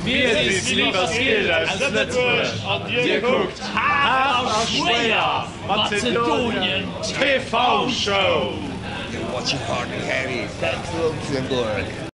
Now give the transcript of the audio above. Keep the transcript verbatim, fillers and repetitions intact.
Wir sind lieber Skill als Lützburg. Und ihr guckt hart auf schwer. Macedonian T V-Show. Watching hard and heavy. Thanks, Luxembourg.